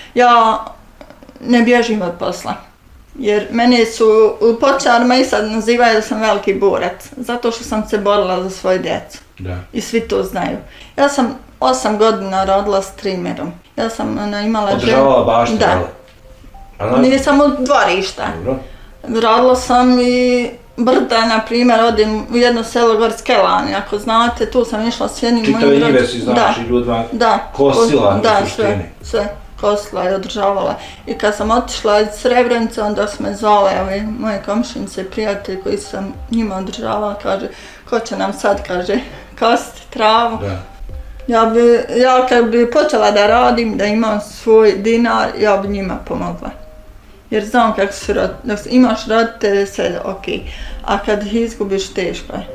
Ja ne bježim od posla. Jer mene su u Potočarima i sad nazivaju da sam veliki borac. Zato što sam se borila za svoju djecu. Da. I svi to znaju. Ja sam 8 godina rodila s trimerom. Ja sam imala... Održavala bašte, da. Nisam u dvorišta. Dobro. Radila sam i Brda, na primjer, odim u jedno selo Gorske Lane, ako znate, tu sam išla s jednim mojim... Čitave njive si znači ljudima kosila u suštini. Sve kosila i održavala. I kad sam otišla iz Srebrenice, onda su me zvale moje komšinice, prijatelji koji sam njima održavala, kaže, ko će nam sad, kaže, kositi travu. Ja kad bi počela da radim, da imam svoj dinar, ja bi njima pomogla. Jer znam kako se dok imaš roditelje, sve ok, a kad ih izgubiš, teško je.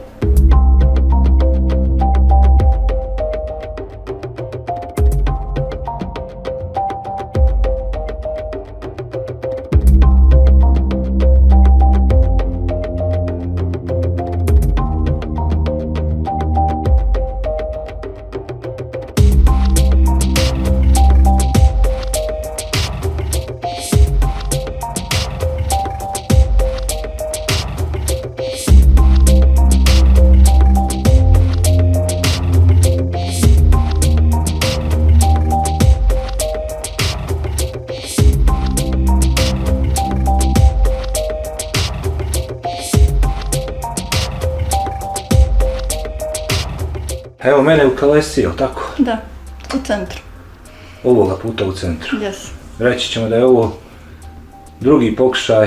Evo mene u Kalesi, jel' tako? Da, u centru. Ovoga puta u centru. Jes. Reći ćemo da je ovo drugi pokušaj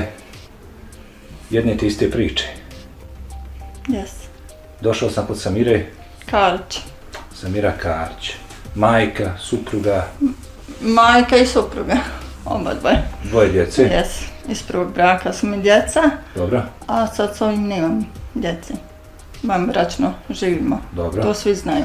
jedne te iste priče. Jes. Došao sam kod Samire Karić. Samira Karić. Majka, supruga. Majka i supruga, oba dvoje. Dvoje djece? Jes. Iz prvog braka su mi djeca. Dobro. A sad s ovim nemam djece. Bračno živimo. Dobro. To svi znaju.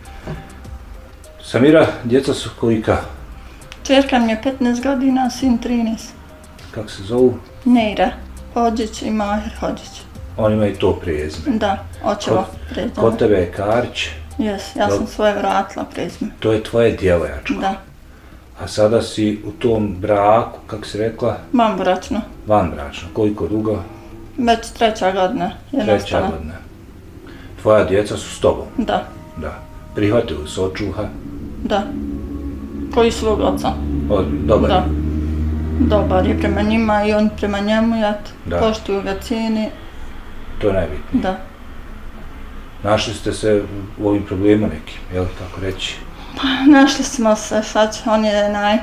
Samira, djeca su kolika? Čerka mi je 15 godina, sin 13. Kako se zovu? Neira Hodžić i Mahir Hodžić. Oni imaju to prezime? Da, očevo prezime. Kod tebe je Karić? Jes, ja sam svoje vratila prezime. To je tvoje djevojačko? Da. A sada si u tom braku, kako si rekla? Vanbračno. Vanbračno. Koliko dugo? Već 3. godina je nastala. 3. godina. Tvoja djeca su s tobom? Da. Da. Prihvatili su očuha? Da. Koji svog oca. Dobar? Da. Dobar je prema njima i on prema njemu, poštuju ga, cijeni. To je najbitnije. Da. Našli ste se u ovim problemima nekim, jel' tako reći? Pa, našli smo se, on je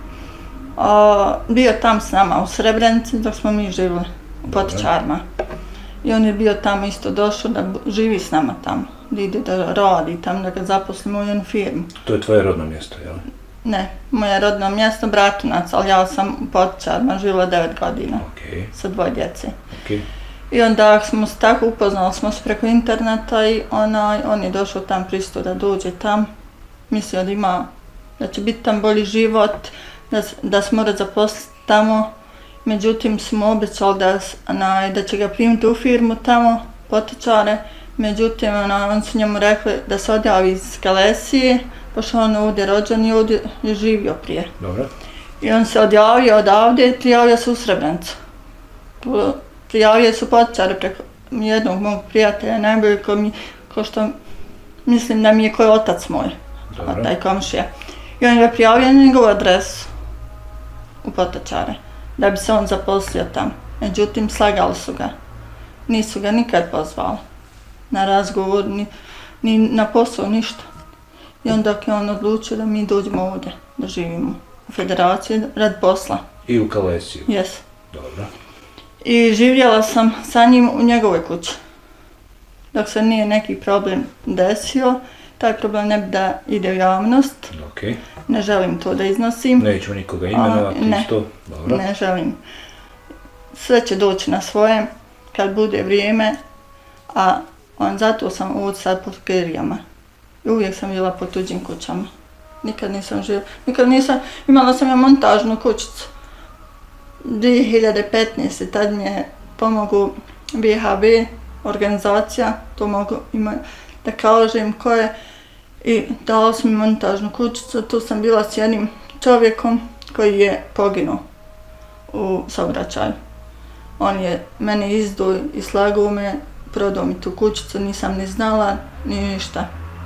bio tam s nama u Srebrenici dok smo mi živjeli u Potočarima. I on je bio tamo isto došao da živi s nama tamo, da ide da radi tamo, da ga zaposlimo u jednu firmu. To je tvoje rodno mjesto, jel? Ne, moje rodno mjesto Bratunac, ali ja sam u Potočarima živjela 9 godina sa 2 djece. I onda smo se tako upoznali smo se preko interneta i on je došao tam pristo da dođe tam. Mislio da će biti tam bolji život, da se mora zaposliti tamo. Međutim, smo obećali da će ga primiti u firmu tamo, Potočare. Međutim, on su njemu rekli da se odjavi iz Kalesije, pošto on ovdje rođen i ovdje je živio prije. Dobro. I on se odjavio odavdje i prijavio se u Srebrenicu. Prijavio se u Potočare preko jednog mog prijatelja, najbolje ko što mislim da mi je koji otac moj, taj komšija. I on ga prijavio na njegovu adresu u Potočare, da bi se on zaposlio tamo. Međutim, slagali su ga. Nisu ga nikad pozvali na razgovor, ni na posao, ništa. I onda je on odlučio da mi dođemo ovdje, da živimo u Federaciji radi posla. I u Kalesiju? Jes. Dobro. I živjela sam sa njim u njegovoj kući. Dok se nije neki problem desio, taj problem ne bi da ide u javnost. Ne želim to da iznosim. Nećemo nikoga imenovati isto? Dobro. Ne želim. Sve će doći na svoje kad bude vrijeme, a zato sam ovdje sad pod kerijama. I uvijek sam bila po tuđim kućama. Nikad nisam živjela. Imala sam ja montažnu kućicu. 2015. tad mi je pomogao BHB organizacija, to mogu da kažem ko je, i dala su mi montažnu kućicu, tu sam bila s jednim čovjekom koji je poginuo u saobraćaju. On je meni izduo i slagao me, prodao mi tu kućicu, nisam ni znala, ni ništa.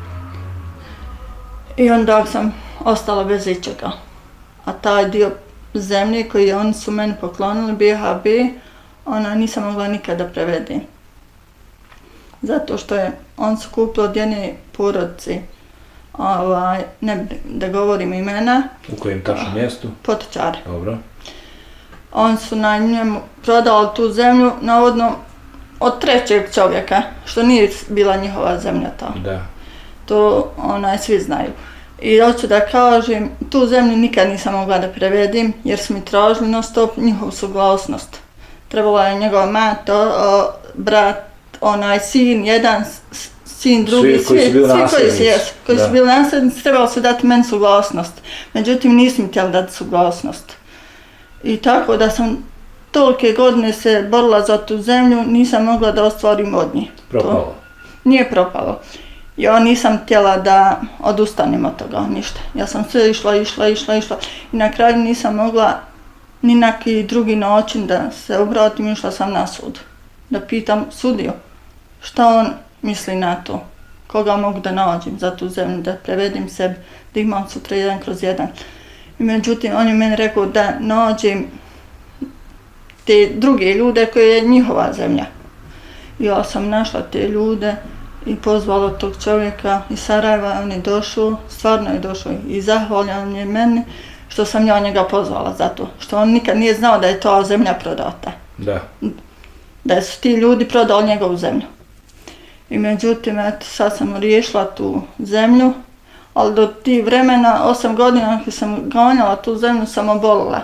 I onda sam ostala bez ičega. A taj dio zemlje koji oni su meni poklonili, BHB, nisam mogla nikada prevediti. Zato što on su kupili od jedne porodice, ne da govorim imena. U kojem tačno mjestu? Potočari. Dobro. On su na njemu prodali tu zemlju, navodno, od trećeg čovjeka, što nije bila njihova zemlja ta. Da. To svi znaju. I hoću da kažem, tu zemlju nikad nisam mogla da prevedim, jer su mi tražili non stop njihovu suglasnost. Trebala je njegova mata, brat, sin, jedan sin, drugi, svi koji su bili nasljednici, trebalo su dati meni suglasnost. Međutim, nisu mi htjeli dati suglasnost. I tako da sam tolike godine se borila za tu zemlju, nisam mogla da ostvarim od njih. Propalo? Nije propalo. Ja nisam htjela da odustanem od toga, ništa. Ja sam sve išla i na kraju nisam mogla ni na neki drugi način da se obratim, išla sam na sud. Da pitam sudiju šta on misli na to, koga mogu da nađem za tu zemlju, da prevedim sebi, da imam sutra 1/1. I međutim, on je meni rekao da nađem te druge ljude koje je njihova zemlja. Ja sam našla te ljude i pozvala tog čovjeka iz Sarajeva, on je došao, stvarno je došao i zahvaljan je meni što sam ja njega pozvala zato, što on nikad nije znao da je ta zemlja prodata. Da. Da su ti ljudi prodali njegovu zemlju. I međutim, sad sam riješila tu zemlju, ali do tih vremena, 8 godina kad sam ganjala tu zemlju, sam obolila.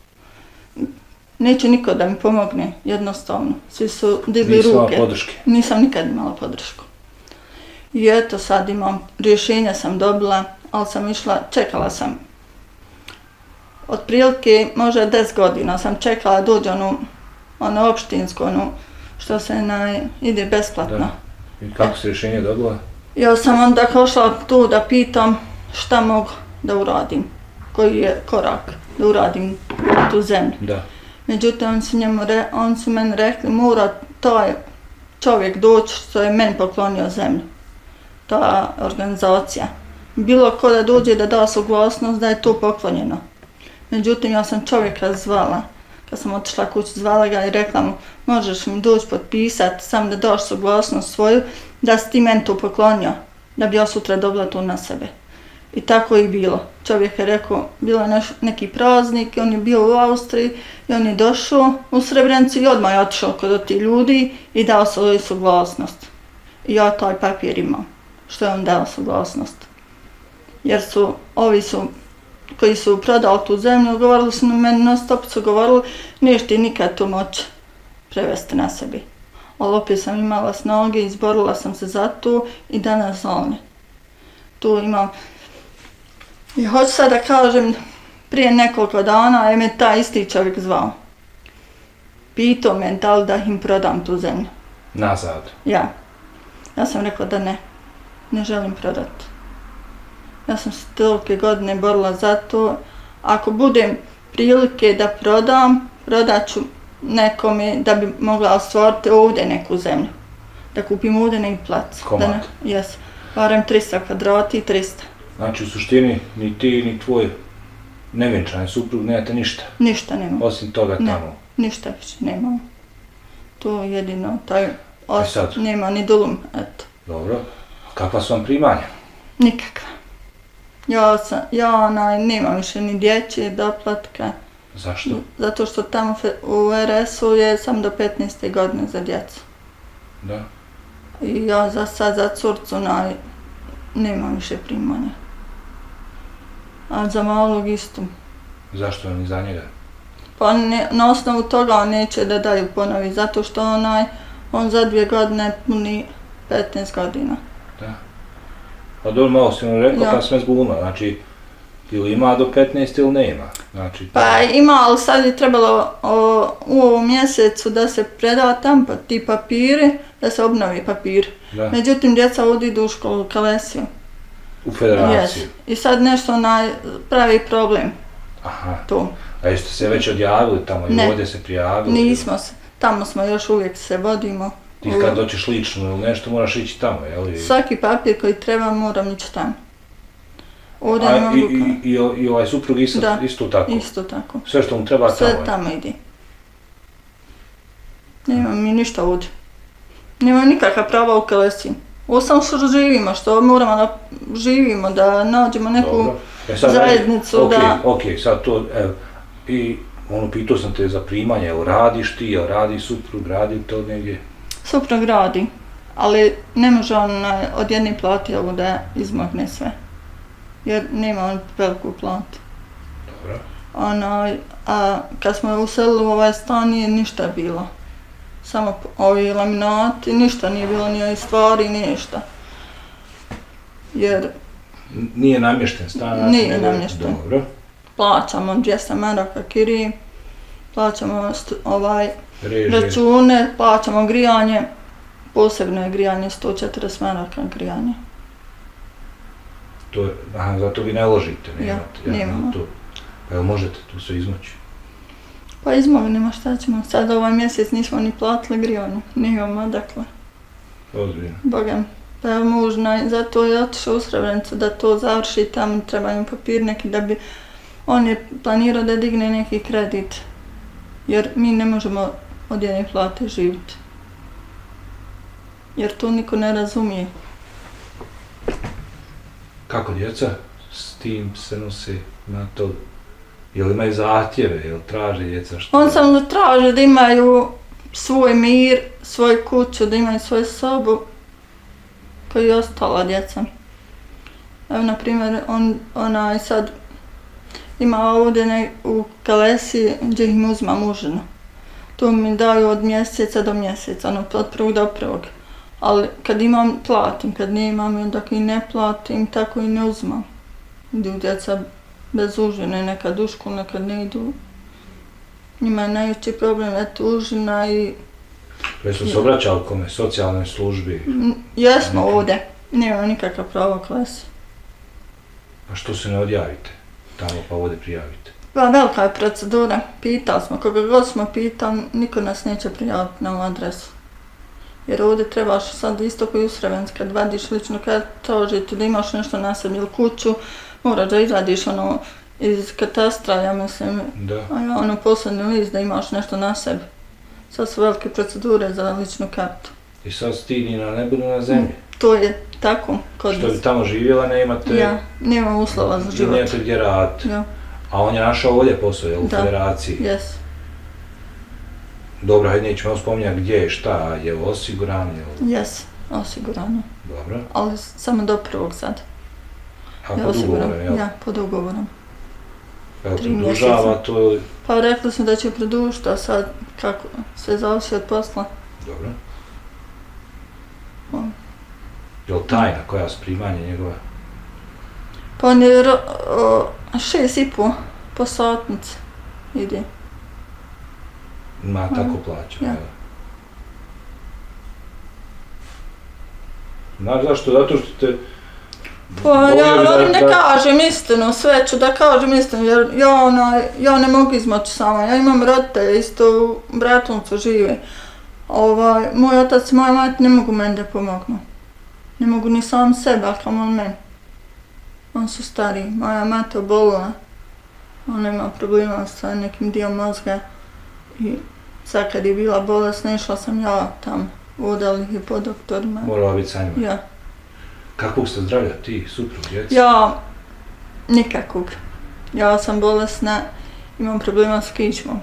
Neće niko da mi pomogne, jednostavno. Svi su digli ruke. Nisam imala podrške? Nisam nikad imala podršku. I eto sad imam, rješenja sam dobila, ali sam išla, čekala sam. Otprilike možda 10 godina sam čekala dođe ono opštinsko, što se ide besplatno. Da. I kako se rješenje dobila? Ja sam onda došla tu da pitam šta mogu da uradim, koji je korak da uradim tu zemlju. Da. Međutim, oni su meni rekli, mora taj čovjek doći što je meni poklonio zemlju, ta organizacija. Bilo ko da dođe da da suglasnost da je to poklonjeno. Međutim, ja sam čovjeka zvala, kad sam otišla kući, zvala ga i rekla mu, možeš mi doći potpisati, sam da daš suglasnost svoju, da si ti meni to poklonio, da bi ja sutra dobila to na sebe. I tako je bilo. Čovjek je rekao, bilo je neki praznik, on je bio u Austriji i on je došao u Srebrenicu i odmah je otišao kod tih ljudi i dao svoju suglasnost. I ja taj papir imam, što je on dao suglasnost. Jer ovi koji su prodali tu zemlju, govorili su na meni, non stop su govorili, neš ti nikad to moći prevesti na sebi. Ali opet sam imala snage, izborila sam se za to i danas zalne. Tu imam. I hoću sad da kažem, prije nekoliko dana je me taj isti čovjek zvao. Pitao me da li da im prodam tu zemlju. Nazad? Ja. Ja sam rekla da ne želim prodati. Ja sam se tolike godine borila za to. Ako budem prilike da prodam, prodat ću nekome da bi mogla ostvariti ovdje neku zemlju. Da kupim ovdje neki plac. Komad? Jes. Barem 300 kvadrati i 300. Znači u suštini ni ti ni tvoj nevjenčani suprug nemate ništa? Ništa nemam. Osim toga tamo? Ne, ništa više nemam. To je jedino, taj sad? Nema ni dulum, eto. Dobro. A kakva su vam primanja? Nikakva. Ja nemam više ni dječje doplatka. Zašto? Zato što tamo u RS-u je samo do 15. godine za djecu. Da. I ja za curcu nemam više primanja. A za malog isto. Zašto ni za njega? Pa na osnovu toga neće da daju ponovi, zato što on za 2 godine puni 15 godina. Da. Pa dobro, malo si mu rekao, pa sam me zbunila, znači ili ima do 15 ili nema? Znači, pa ima, ali sad je trebalo u ovom mjesecu da se preda tam ti papiri, da se obnovi papir. Da. Međutim, djeca ovdje idu u školu u Kalesiju. U federaciju? Yes. I sad nešto pravi problem. Aha. To. A jeste se već odjavili tamo i ovdje se prijavili? Nismo se. Tamo smo još uvijek se vodimo. Ti kad doćeš lično ili nešto moraš ići tamo, jel? Svaki papir koji treba moram ići tamo. I ovaj suprug isto tako? Isto tako. Sve što mu treba tamo? Sve tamo ide. Nema mi ništa ovdje. Nema nikakva prava u Kalesiji. Osam što živimo, što moramo da živimo, da nađemo neku zajednicu. Ok, sad to, evo, i pitao sam te za primanje, jel radiš ti, jel radi suprug, radi to negdje? Suprug radi, ali ne može on od jedne plati ovo da izmogne sve. Jer nema on veliku platu. Dobro. A kad smo uselili u ovaj stan nije ništa bilo. Samo ovi laminati, ništa nije bilo, ni stvari, ništa. Jer... Nije namješten stan? Nije namješten. Dobro. Plaćamo 200 maraka kirije, plaćamo račune, plaćamo grijanje, posebno je grijanje, 140 maraka grijanje. Zato vi ne ložite, nemate? Ja, nemamo. Pa jel možete tu sve izmoći? Pa izmognemo, šta ćemo? Sad ovaj mjesec nismo ni platili grijanje, nemamo odakle. Ozbiljno. Bogam. Pa je muž, zato je otišao u Srebrenicu da to završi, tamo treba im papir neki da bi... On je planirao da digne neki kredit, jer mi ne možemo od jedne plate živjeti. Jer to niko ne razumije. Kako djeca s tim se nosi na to? Jel imaju zahtjeve, jel traže djeca što? On samo traže da imaju svoj mir, svoju kuću, da imaju svoju sobu, kao i ostala djeca. Evo, na primjer, ona sad ima ovdje u Kalesiji gdje im uzma mužinu. To mi daju od mjeseca do mjeseca, od prvog do prvog. Ali kad imam, platim, kad nemam, onda i ne platim, tako i ne uzmam. Idu djeca bez užine, nekad u školu, nekad ne idu. Njima je najveći problem, eto, užina i... Jesu se obraćali kome, socijalnoj službi? Jesmo ovdje, nema nikakav pravo klasi. A što se ne odjavite? Tamo pa ovdje prijavite? Pa velika je procedura, pitali smo, koga god smo pitali, niko nas neće prijaviti na ovu adresu. Jer ovdje trebaš sad isto koji u Srebrenici, kad vadiš lično tražiti da imaš nešto na sebi ili kuću, moraš da izvadiš iz katastra, ja mislim, poslednji list da imaš nešto na sebi. Sad su velike procedure za ličnu kartu. I sad stidina ne budu na zemlji? To je tako kod nas. Što bi tamo živjela, ne imate... Ja, nema uslova za život. I nemate gdje raditi. Ja. A on je našao ovdje posao, jel, u federaciji? Da, jes. Dobro, hajde nećemo spominjati gdje je, šta, je li osiguran, jel? Jes, osiguran. Dobro. Ali samo do prvog sad. A pod ugovorom, jel? Ja, pod ugovorom. Jel produžava to ili? Pa rekli smo da će produžiti, a sad kako, sve zavisi od posla. Dobro. Je li tajna koja su primanje njegova? Pa on je 6,5 po satnici ide. Ma tako plaća, ja. Znaš zašto? Zato što te... Pa ja volim ne kažem istinu, sve ću da kažem istinu, jer ja ne mogu izmoći sama. Ja imam roditelje, isto u Bratuncu žive. Moj otac i moja mati ne mogu meni da pomognu. Ne mogu ni sam sebe, ali kao on meni. Oni su stariji. Moja mati obolila. Ona ima problema sa nekim dio mozga. I sad kad je bila bolesna, išla sam ja tamo. Vodali ih po doktorima. Morala biti sa njima? Ja. Kakvog ste zdravlja ti, suprug, djeca? Ja, nikakvog. Ja sam bolesna, imam problema s kičmom.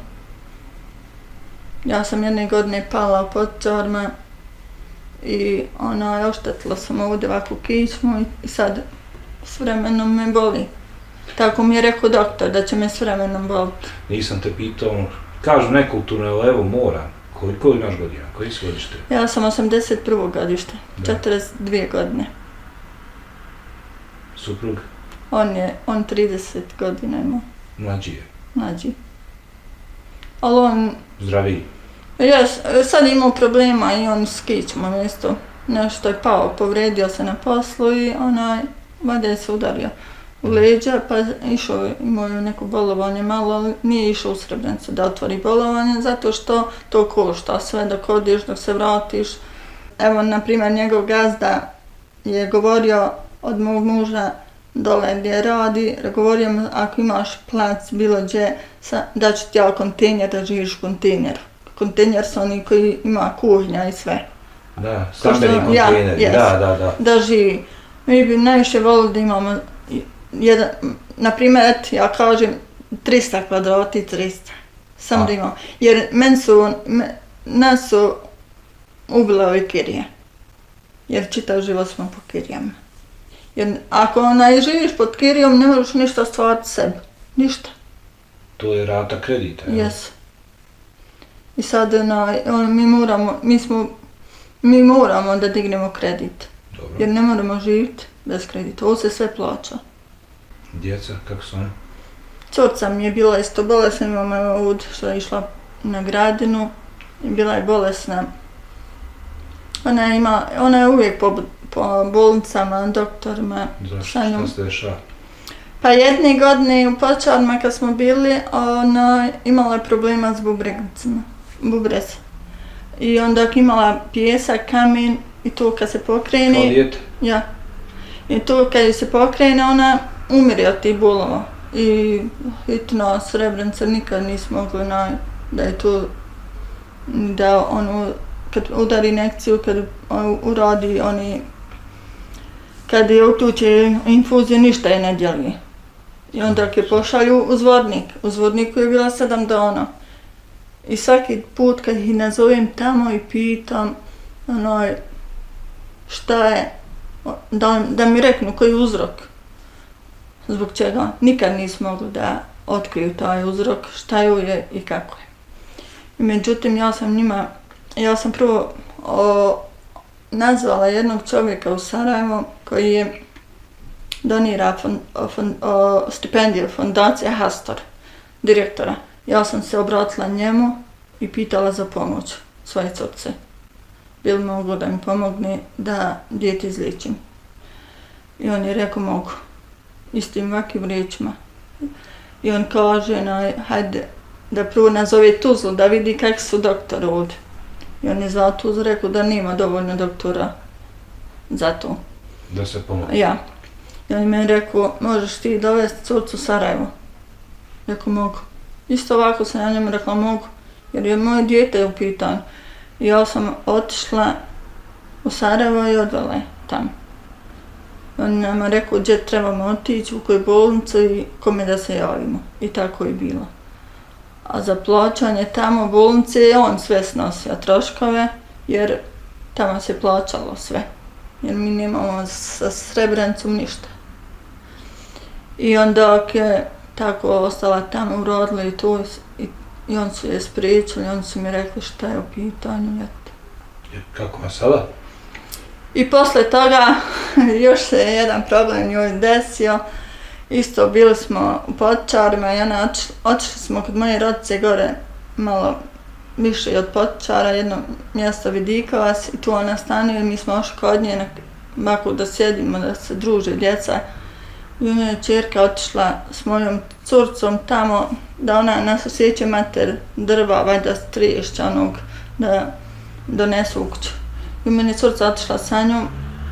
Ja sam jedne godine pala u Podčarma i oštetila sam ovdje ovakvu kičmu i sad s vremenom me boli. Tako mi je rekao doktor da će me s vremenom boliti. Nisam te pitao, kažu nekulturno, ali evo moram. Koliko imaš godina? Koji si godište? Ja sam 81. godište, 42 godine. Suprug? On 30 godina ima. Mlađi je? Mlađi. Ali on... Zdraviji? Sad je imao problema i on s kičmom isto. Nešto je pao, povredio se na poslu i vade se udario. u leđa, pa išao, imao je neko bolovanje malo, ali nije išao u Srebrenicu da otvori bolovanje, zato što to košta sve dok odiš, dok se vratiš. Evo, na primjer, njegov gazda je govorio od mog muža dole gdje radi, govorio mu ako imaš plac bilo gdje, da ću ti ja kontejner da živiš u kontejneru. Kontejner su oni koji ima kuhnja i sve. Da, stambeni kontejneri, da. Da živi. Mi bi najviše volili da imamo jedan, na primjer, ja kažem 300 kvadrata i 300. Sam da imamo. Jer nas su ubile ove kirije. Jer čitav život smo po kirijama. Jer ako živiš pod kirijom, ne možeš ništa stvarati sebi. Ništa. To je rata kredita, jel? Jesu. I sad mi moramo da dignemo kredit. Dobro. Jer ne moramo živjeti bez kredita. Ovo se sve plaća. Djeca, kako su oni? Curca mi je bila isto bolesna, imam ovdje što je išla na Gradinu i bila je bolesna. Ona je uvijek po bolnicama, doktorima. Zašto? Šta se dešava? Pa jedne godine u Počarima kad smo bili, ona imala je problema s bubrez. I onda imala pijesak, kamen i to kad se pokrene... Kao dijete? Ja. I to kad se pokrene, ona umire od tih bolova. I hitno Srebrenica nikad nismo mogli da je to... da kad udari injekciju, kad uradi kad je uključe infuziju, ništa je ne djeluje. I onda je pošalju u Zvornik. U Zvorniku je bila 7 dana. I svaki put kad ih nazovem tamo i pitam šta je, da mi reknu koji je uzrok. Zbog čega nikad nismo mogli da otkriju taj uzrok, šta je i kako je. I međutim, ja sam prvo nazvala jednog čovjeka u Sarajevo koji je donira stipendiju fondacije Hastor, direktora. Ja sam se obratila njemu i pitala za pomoć svoje curce. Bi li moglo da mi pomogne da dijete izliječim? I on je rekao mogu. Istim ovakvim riječima. I on kaže, hajde da prvo nazove Tuzlu da vidi kakvi su doktori ovdje. I on je zvao Tuzlu, rekao da nema dovoljno doktora za to. Da se pomogne? Ja. I on je meni rekao, možeš ti dovesti curcu u Sarajevo? Rekao mogu. Isto ovako sam ja njemu rekla mogu, jer je moje dijete u pitanju. I ja sam otišla u Sarajevo i odvela je tamo. On nama rekao gdje trebamo otići, u koju bolnicu i kome da se javimo. I tako je bilo. A za plaćanje tamo bolnice je on sve snosio troškove, jer tamo se plaćalo sve. Jer mi nemamo sa Srebrenicom ništa. I onda dok je tako ostala tamo, urodila i to, i on su je spriječili, oni su mi rekli šta je u pitanju. Kako je sada? I posle toga još se jedan problem njoj desio. Isto bili smo u Počarima i otišli smo kod moje rodice gore malo više od Počara, jedno mjesto Vidikovac i tu ona stanuje i mi smo ošli kod nje ovako da sjedimo, da se druže djeca. I ona je čerka otišla s mojom curcom tamo da ona nas osjeća mater drva, valjda striješća onog da donesu u kuću. I meni je curca otišla sa njom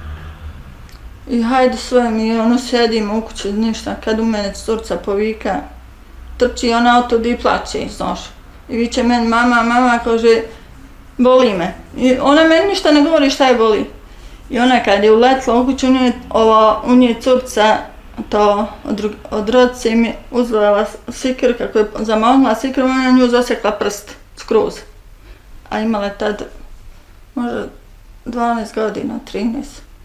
i hajde sve mi sjedimo u kući, ništa. Kad u mene curca povika, trči ona auto i plaće, znaš. I viče meni mama, kaže, boli me. I ona meni ništa ne govori šta je boli. I ona kad je uletla u kuću, u nje curca to od rodice mi uzela sikir, kako je zamahla sikir, ona nju zasekla prst, skroz. A imala je tad možda 12 godina, 13.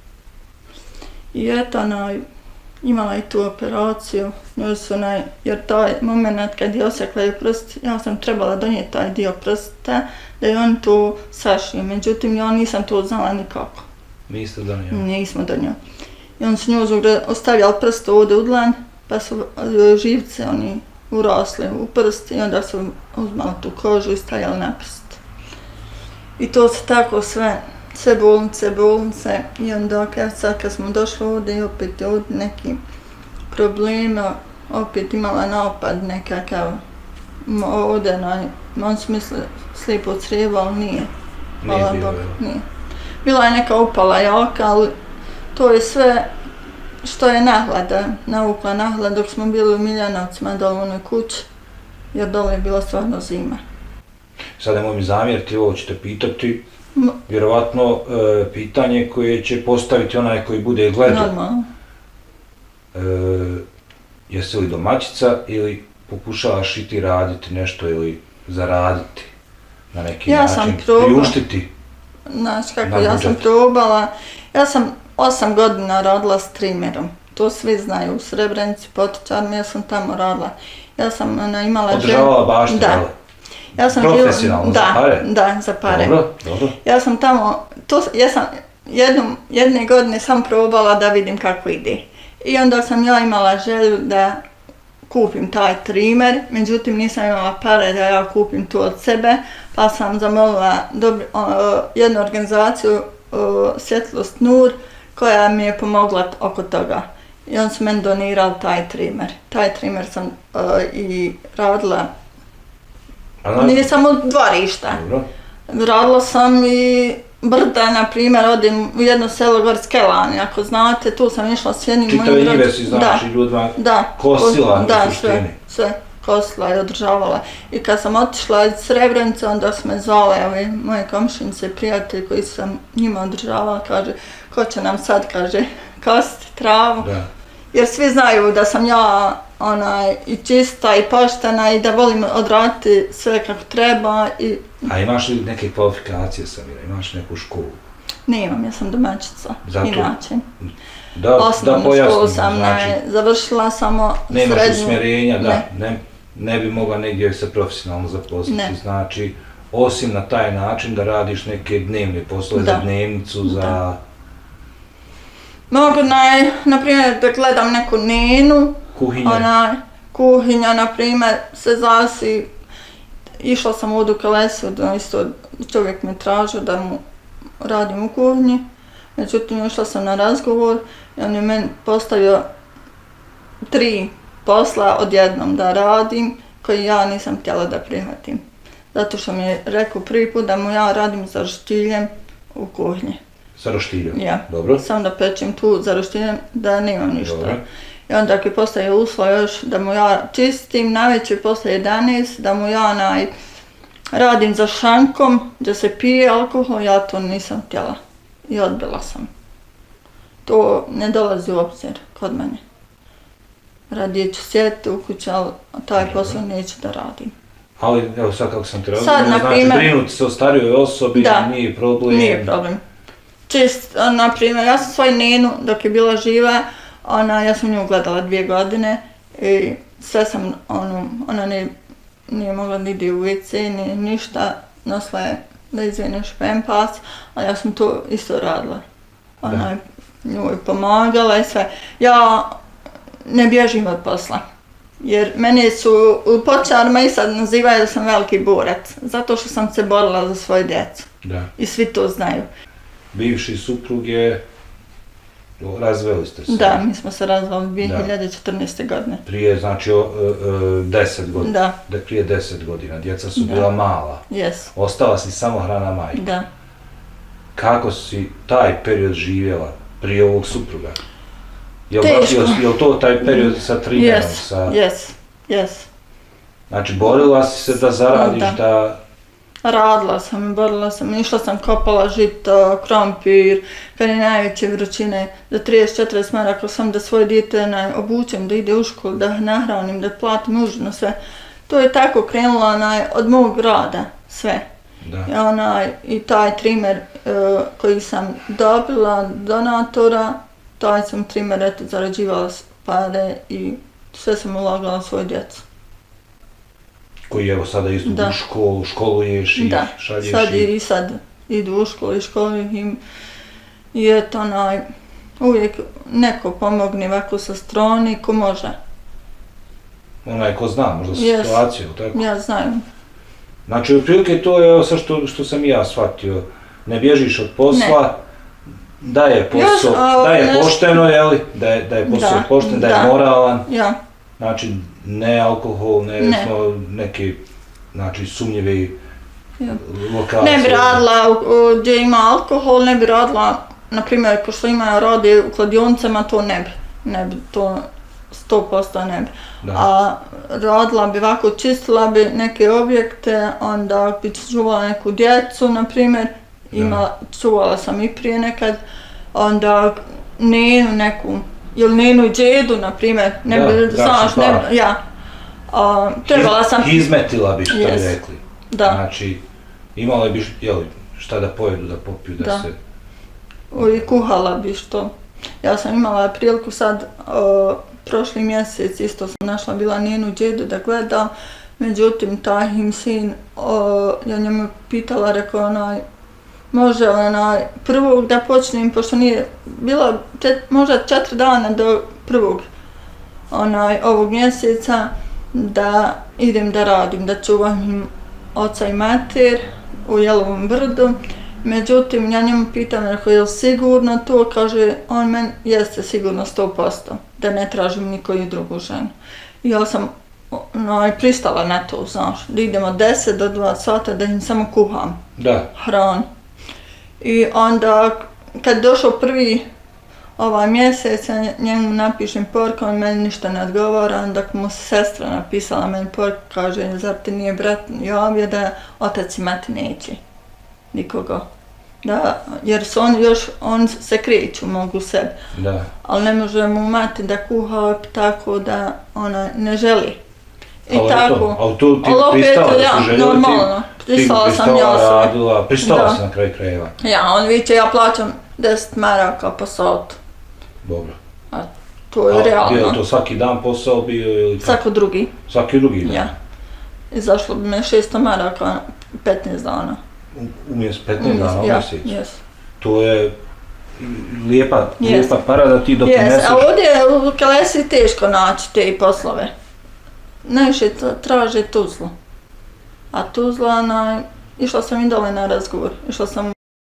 I eto, imala je tu operaciju, jer taj moment kad je osekla je prst, ja sam trebala donijeti taj dio prsta da je on tu sašio, međutim ja nisam to znala nikako. Niste donijeli? Nismo donijeli. I on su nju ostavljali prst ovdje u dlan, pa su živce oni urasli u prst i onda su uzmali tu kožu i stavljali na prst. I to se tako sve bolnice i onda sad kad smo došli ovdje i opet ovdje neki problema, opet imala napad nekakav ovdje, on su mislili slijepo crijevo, ali nije. Nije bilo, nije. Bila je neka upala jaka, ali to je sve što je nahlada, navukla nahlada dok smo bili u Miljanovcima dole u onoj kući, jer dole je bila stvarno zima. Sad nemoj mi zamjeriti, ovo ću te pitati, vjerovatno pitanje koje će postaviti onaj koji bude gledao. Normalno. Jesi li domaćica ili pokušavaš i ti raditi nešto ili zaraditi na neki način, priuštiti? Znaš kako, ja sam probala, ja sam 8 godina radila s trimerom, to svi znaju, u Srebrenici, Potočarima, ja sam tamo radila. Ja sam imala... Održavala baštinu, da. Ja sam profesionalno, za pare? Da, za pare. Dobro. Ja sam tamo, ja sam jedne godine sam probala da vidim kako ide. I onda sam ja imala želju da kupim taj trimer, međutim nisam imala pare da ja kupim to od sebe, pa sam zamolila jednu organizaciju, Svjetlost Nur, koja mi je pomogla oko toga. I on su meni donirali taj trimer. Taj trimer sam i radila, nije samo dvorišta. Radila sam i Brda, na primjer, odim u jedno selo gor Skelani, ako znate, tu sam išla s jednim mojim rodom. Čitave njive si znači ljudima kosila u suštini. Sve kosila i održavala. I kad sam otišla iz Srebrenice, onda su me zvale moje komšinice, prijatelji koji sam njima održavala, kaže, ko će nam sad, kaže, kositi travu. Jer svi znaju da sam ja i čista i poštena i da volim odraditi sve kako treba. A imaš li neke kvalifikacije, Samira? Imaš neku školu? Nemam, ja sam domaćica, inače. Osnovnu školu sam završila, samo srednju. Nemaš usmjerenja, ne bi mogla negdje se profesionalno zaposliti. Znači, osim na taj način da radiš neke dnevne poslove za dnevnicu, za... Mogu, na primjer, da gledam neku nenu. Kuhinja, na primjer, se zasi. Išla sam u Dukalesu, isto čovjek me tražio da mu radim u kuhinji. Međutim, išla sam na razgovor i on je meni postavio 3 posla odjednom da radim, koji ja nisam htjela da prihvatim. Zato što mi je rekao prvi put da mu ja radim za roštiljem u kuhinji. Sa roštiljom? Ja. Dobro. Sam da pečem tu za roštiljem, da nemam ništa. Dobro. I onda ako je postavio uslov još da mu ja čistim, navečer posle 11, da mu ja radim za šankom, da se pije alkohol, ja to nisam htjela. I odbila sam. To ne dolazi u obzir kod mene. Radije ću sjediti u kući, ali taj posao neću da radim. Ali evo sad kako sam ti razumio, znači brinuti se o starijoj osobi nije problem. Nije problem. Čist, na primjer, ja sam svoju nenu dok je bila živa, ja sam nju gledala 2 godine i sve sam, ona nije mogla da ide u WC, ni ništa, nosila je da izvineš pempas, ali ja sam to isto radila. Nju je pomagala i sve. Ja ne bježim od posla, jer mene su u Potočarima i sad nazivaju da sam veliki borac, zato što sam se borila za svoju djecu. I svi to znaju. Bivši suprug je, razveli ste se? Da, mi smo se razveli 2014. godine. Prije, znači, 10 godina. Da. Prije 10 godina, djeca su bila mala. Jes. Ostala si samohrana majka. Da. Kako si taj period živjela prije ovog supruga? Teško. Je li to taj period sa trimerom? Jes. Znači, borila si se da zaradiš, da... Radila sam, borila sam, išla sam, kopala žito, krompir, kad je najveće vrućine, za 30-40 maraka sam da svoje dijete obučem, da ide u školu, da nahranim, da platim užinu, sve. To je tako krenulo od mog rada, sve. I taj trimer koji sam dobila donatora, taj sam trimer zarađivala pare i sve sam ulagala svoju djecu. Koji evo sada idu u školu, školuješ i šalješ i... sad idu u školu i školujem im. I eto uvijek neko pomogne ovako sa strane, ko može. Onaj ko zna možda situaciju, tako? Ja znam. Znači, otprilike to je sve što sam i ja shvatio. Ne bježiš od posla, da je posao, da je pošteno, jeli, da je posao pošten, da je moralan, znači ne alkohol, ne recimo neki, znači sumnjivi lokacije. Ne bi radila gdje ima alkohol, ne bi radila, na primjer, pošto rade u kladionicama, to ne bi, to 100% ne bi. A radila bi ovako, čistila bi neke objekte, onda bi čuvala neku djecu, na primjer, čuvala sam i prije nekad, onda nenu neku, ili nenu i džedu, na primjer, ne bi, znaš, ne bi, trebala sam... Izmetila bi, što bi rekli. Znači, imala bi, jeli, šta da pojedu, da popiju, da se... I kuhala bi što. Ja sam imala priliku sad, prošli mjesec isto sam našla bila njenu djedu da gleda, međutim taj im sin, ja njemu pitala, rekao može prvog da počnem, pošto nije bilo možda 4 dana do prvog ovog mjeseca, da idem da radim, da čuvam im oca i mater u Jelovom brdu. Međutim, ja njemu pitam, rekao, je li sigurno to? Kaže, on meni jeste sigurno 100%, da ne tražim nikoju drugu ženu. I ja sam pristala na to, znaš, da idemo 10 do 2 sata da im samo kuham hranu. I onda, kad došao prvi mjesec, ja njemu napišem poruku, on meni ništa ne odgovara, onda mu sestra napisala meni poruku, kaže, zar ti nije brat javio da otac i mati neće nikoga. Jer su oni se kreću, mogu sebi. Ali ne može mu mati da kuha tako da ona ne želi. I tako. Ali tu ti pristala da su željeli, normalno, pristala sam ja sve. Pristala si na kraju krajeva. Ja, on viče, ja plaćam 10 maraka po satu. Dobro. To je realno. Je li to svaki dan posao bio ili kako? Svaki drugi. Svaki drugi dan? Ja. Izašlo bi me 600 maraka 15 dana. Umjesto 15 dana u mjesec? Jes. To je lijepa para da ti doprineseš. Jes, a ovdje u Kalesi teško naći te poslove. Najviše traže Tuzlu. A Tuzla, išla sam i dole na razgovor. Išla sam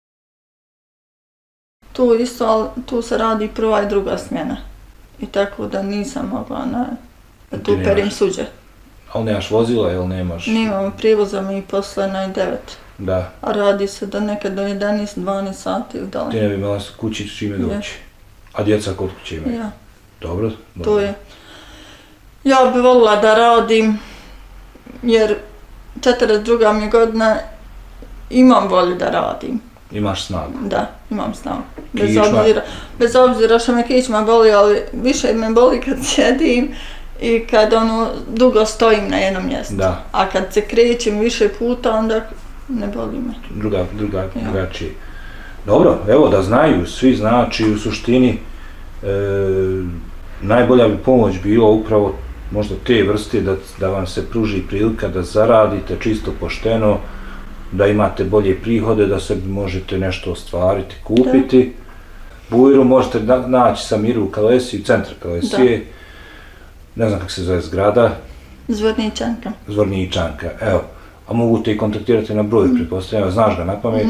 tu isto, ali tu se radi prva i druga smjena. I tako da nisam mogla da tu perim suđe. Ali nemaš vozila ili nemaš? Nemamo prijevoza mi posle na 9. Da. A radi se da nekad do 11-12 sati u dole. Ti ne bi imala kući s čime doći? A djeca kod kuće imaju? Ja. Dobro. To je. Ja bi volila da radim, jer 42. mi godina imam volju da radim. Imaš snagu? Da, imam snagu. Bez obzira što me kičma boli, ali više me boli kad sjedim i kad dugo stojim na jednom mjestu. Da. A kad se krećem više puta, onda ne boli me. Drugačije. Dobro, evo da znaju, svi znači u suštini najbolja bi pomoć bila upravo možda te vrste da vam se pruži prilika da zaradite čisto pošteno, da imate bolje prihode, da se možete nešto ostvariti, kupiti. Bujiru možete naći Samiru u Kalesi, u centru Kalesije. Ne znam kako se zove zgrada. Zvorničanka, evo. A mogu te i kontaktirati na broj, pretpostavljam, znaš ga na pamet?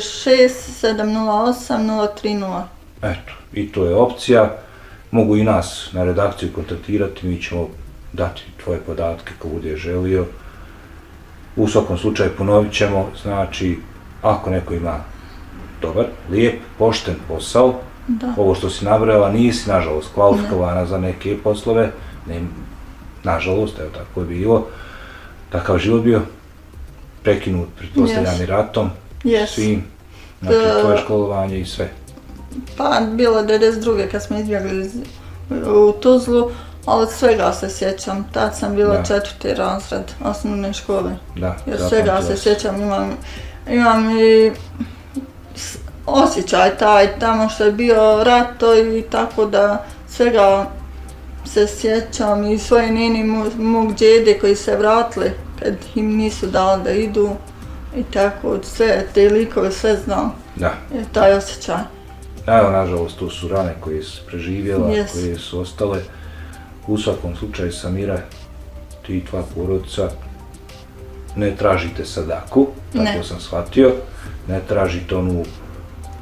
066-708-030. Eto, i to je opcija. Mogu i nas na redakciju kontaktirati, mi ćemo dati tvoje podatke ko bude želio. U svakom slučaju ponovit ćemo, znači, ako neko ima dobar, lijep, pošten posao, ovo što si nabrala, nisi, nažalost, kvalifikovana za neke poslove, nažalost, evo tako je bilo, takav život bio, prekinut, pretpostavljam i ratom, svim, znači tvoje školovanje i sve. Pa, bilo 92. kad smo izbjegli u Tuzlu, ali svega se sjećam. Tad sam bila 4. razred osnovne škole. Jer svega se sjećam, imam i osjećaj taj tamo što je bio rato i tako da svega se sjećam i svoje nene mog djede koji se vratili kad im nisu dali da idu i tako sve te likove sve znam. Je taj osjećaj. Evo, nažalost, to su rane koje su preživjela, koje su ostale. U svakom slučaju, Samira, ti i tvoja porodica ne tražite sadaku, tako sam shvatio, ne tražite onu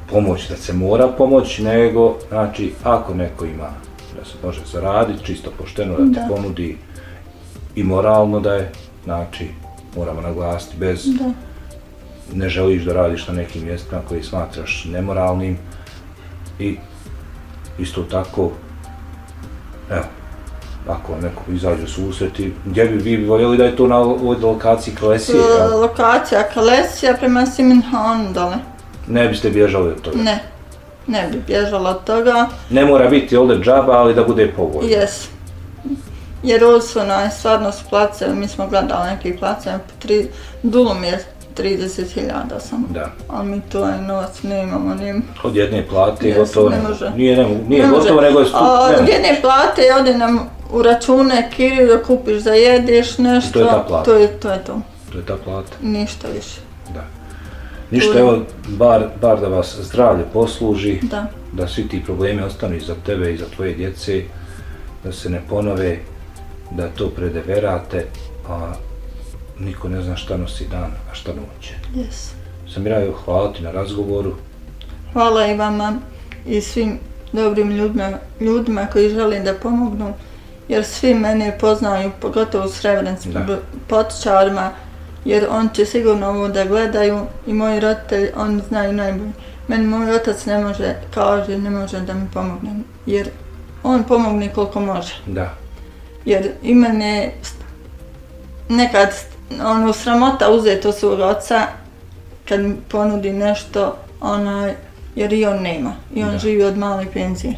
pomoć, da se mora pomoći, nego, znači, ako neko ima da se može zaraditi, čisto pošteno da ti ponudi i moralno da je, znači, moramo naglasiti, bez, ne želiš da radiš na nekim mjestima koji smatraš nemoralnim i isto tako, evo, ako neko izađe u susreti, gdje bi vi voljeli da je to na ovoj lokaciji Kalesije? Lokacija Kalesija prema Siminhanu dole. Ne biste bježali od toga? Ne bi bježala od toga. Ne mora biti ovdje džaba, ali da bude povoljno. Jes. Jer ovo su stvarno su place, mi smo gledali neki place, Dulum je 30.000 samo. Da. Ali mi to novac ne imamo, od jedne plate gotovo ne može. Nije gotovo, nego je od jedne plate ode nam u račune kiriju da kupiš da jedeš nešto. To je ta plata. To je to. To je ta plata. Ništa više. Da. Ništa, evo, bar da vas zdravlje posluži, da svi ti problemi ostanu iza tebe i za tvoje djece, da se ne ponove, da to predeverate, a niko ne zna šta nosi dan, a šta noć. Jes. Samira, hvala ti na razgovoru. Hvala i vama i svim dobrim ljudima koji žele da pomognu, jer svi mene poznaju, pogotovo u Srebrenici, potičarima, jer on će sigurno ovo da gledaju i moji roditelji, oni znaju najbolje. Meni moj otac ne može da mi pomogne, jer on pomogne koliko može. Da. Jer i mene nekad sramota uzeti od svog oca kad mi ponudi nešto, jer i on nema. I on živi od male penzije.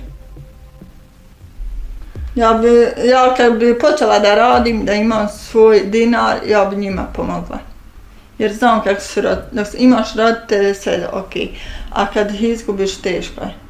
Ja kad bi počela da radim, da imam svoj dinar, ja bi njima pomogla. Jer znam kako imaš roditelje, sve ok. A kad ih izgubiš, teško je.